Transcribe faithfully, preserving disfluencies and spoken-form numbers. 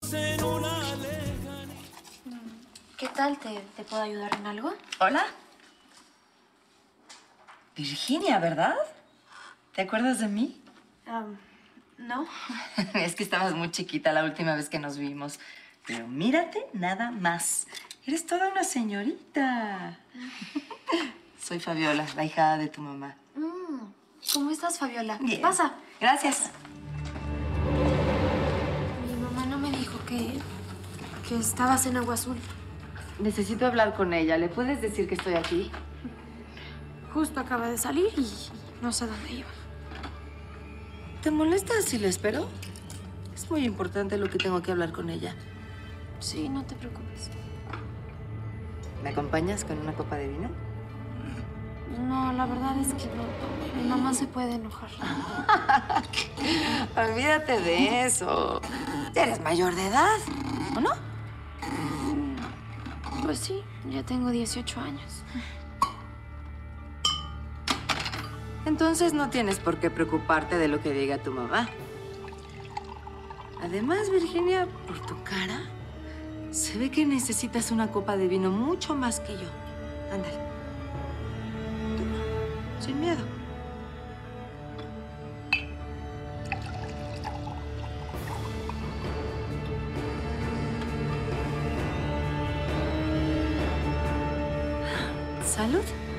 en una lejanía. ¿Qué tal? ¿Te, te puedo ayudar en algo? Hola. Virginia, ¿verdad? ¿Te acuerdas de mí? Um, no. Es que estabas muy chiquita la última vez que nos vimos. Pero mírate nada más. Eres toda una señorita. Soy Fabiola, la hijada de tu mamá. Mm, ¿Cómo estás, Fabiola? Bien. Pasa. Gracias. Mi mamá no me dijo que, que estabas en Agua Azul. Necesito hablar con ella. ¿Le puedes decir que estoy aquí? Justo acaba de salir y no sé dónde iba. ¿Te molesta si le espero? Es muy importante lo que tengo que hablar con ella. Sí, no te preocupes. ¿Me acompañas con una copa de vino? No, la verdad es que no. Mi mamá se puede enojar. Olvídate de eso. Ya eres mayor de edad, ¿o no? Pues sí, ya tengo dieciocho años. Entonces no tienes por qué preocuparte de lo que diga tu mamá. Además, Virginia, por tu cara, se ve que necesitas una copa de vino mucho más que yo. Ándale. Toma, sin miedo. Salud.